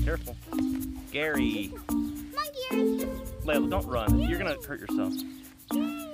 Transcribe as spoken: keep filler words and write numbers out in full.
Careful. Gary. Come on, Gary. Layla, don't run. You're gonna hurt yourself.